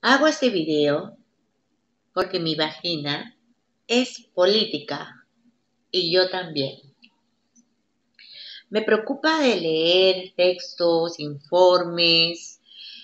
Hago este video porque mi vagina es política y yo también. Me preocupa de leer textos, informes,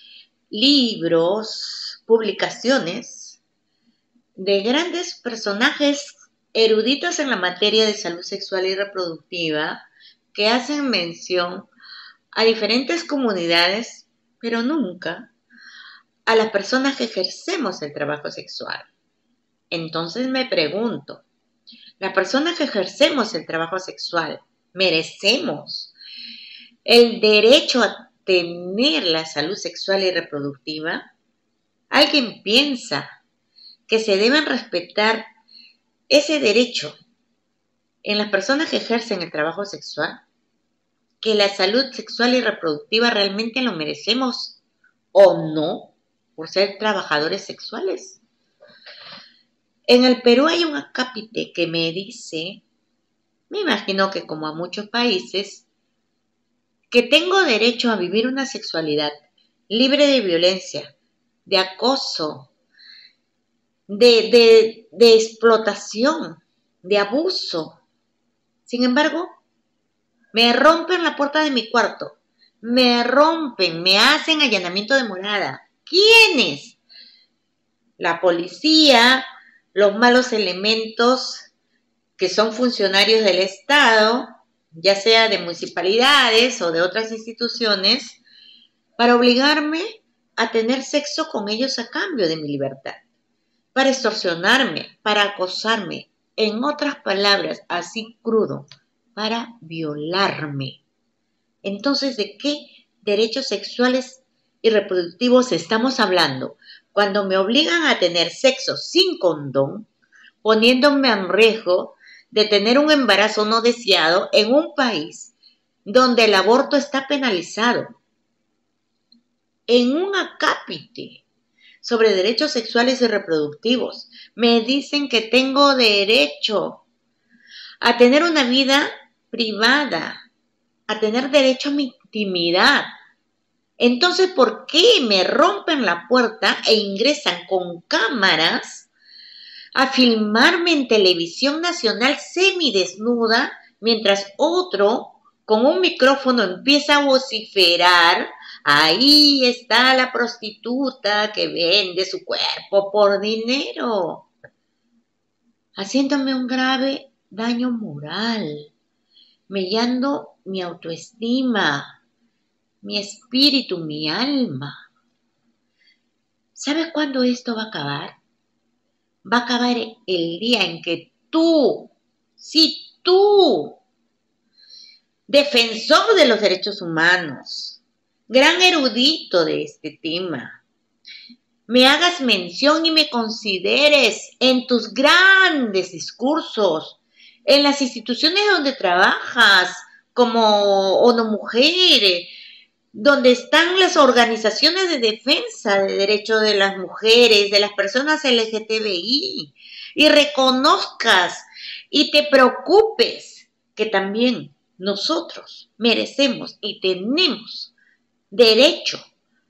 libros, publicaciones de grandes personajes eruditos en la materia de salud sexual y reproductiva que hacen mención a diferentes comunidades, pero nunca a las personas que ejercemos el trabajo sexual. Entonces me pregunto, las personas que ejercemos el trabajo sexual merecemos el derecho a tener la salud sexual y reproductiva. ¿Alguien piensa que se deben respetar ese derecho en las personas que ejercen el trabajo sexual? ¿Que la salud sexual y reproductiva realmente lo merecemos o no por ser trabajadores sexuales? En el Perú hay un acápite que me dice, me imagino que como a muchos países, que tengo derecho a vivir una sexualidad libre de violencia, de acoso, de explotación, de abuso. Sin embargo, me rompen la puerta de mi cuarto, me hacen allanamiento de morada. ¿Quiénes? La policía, los malos elementos que son funcionarios del Estado, ya sea de municipalidades o de otras instituciones, para obligarme a tener sexo con ellos a cambio de mi libertad, para extorsionarme, para acosarme, en otras palabras, así crudo, para violarme. Entonces, ¿de qué derechos sexuales y reproductivos estamos hablando? Cuando me obligan a tener sexo sin condón, poniéndome en riesgo de tener un embarazo no deseado en un país donde el aborto está penalizado. En un acápite sobre derechos sexuales y reproductivos, me dicen que tengo derecho a tener una vida privada, a tener derecho a mi intimidad. Entonces, ¿por qué me rompen la puerta e ingresan con cámaras a filmarme en televisión nacional semidesnuda mientras otro con un micrófono empieza a vociferar? Ahí está la prostituta que vende su cuerpo por dinero, haciéndome un grave daño moral, mellando mi autoestima, mi espíritu, mi alma. ¿Sabes cuándo esto va a acabar? Va a acabar el día en que tú, sí tú, defensor de los derechos humanos, gran erudito de este tema, me hagas mención y me consideres en tus grandes discursos, en las instituciones donde trabajas, como ONU Mujer, donde están las organizaciones de defensa de derechos de las mujeres, de las personas LGTBI, y reconozcas y te preocupes que también nosotros merecemos y tenemos derecho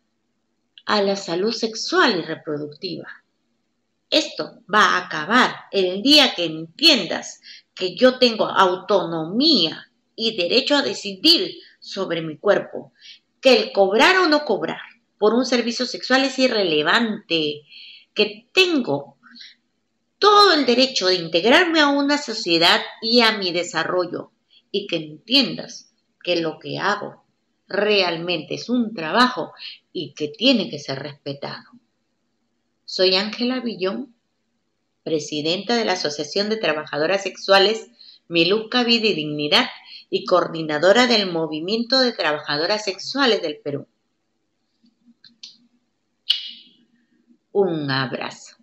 a la salud sexual y reproductiva. Esto va a acabar el día que entiendas que yo tengo autonomía y derecho a decidir sobre mi cuerpo, que el cobrar o no cobrar por un servicio sexual es irrelevante, que tengo todo el derecho de integrarme a una sociedad y a mi desarrollo, y que entiendas que lo que hago realmente es un trabajo y que tiene que ser respetado. Soy Ángela Villón, presidenta de la Asociación de Trabajadoras Sexuales Miluca Vida y Dignidad y coordinadora del Movimiento de Trabajadoras Sexuales del Perú. Un abrazo.